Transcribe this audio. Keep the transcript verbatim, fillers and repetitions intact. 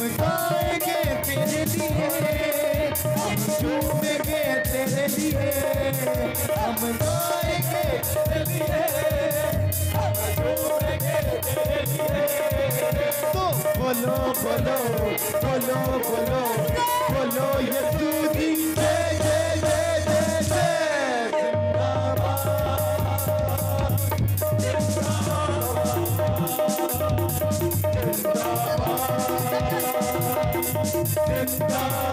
गाएंगे तेरे लिए, हम झूमेंगे तेरे लिए, हम गाएंगे तेरे लिए, हम झूमेंगे तेरे लिए। तो बोलो बोलो बोलो बोलो बोलो यीशु जी जय जय जय जय जय। जिंदाबाद जिंदाबाद जिंदाबाद।